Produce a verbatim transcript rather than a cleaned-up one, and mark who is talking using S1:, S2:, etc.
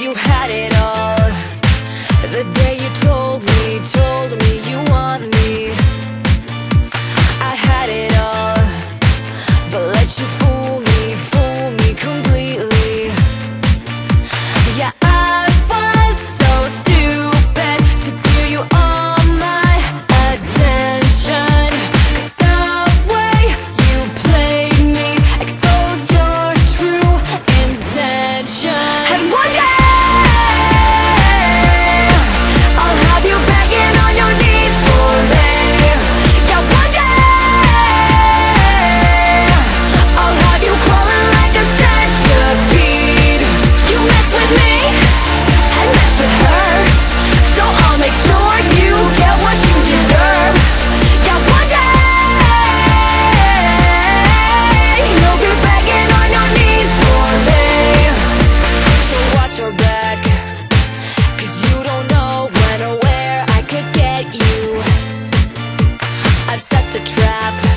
S1: You had it all the day you told me, told me you want me. I had it all, but let you fool me, fool me completely. Yeah, I was so stupid to give you all my attention, 'cause the way you played me exposed your true intention. And one day I'll have you begging on your knees for me. Yeah, one day I'll have you crawling like a centipede. You mess with me and mess with her, so I'll make sure you get what you deserve. Yeah, one day you'll be begging on your knees for me. So watch your back, 'cause you don't know when or where I could get you. I've set the trap.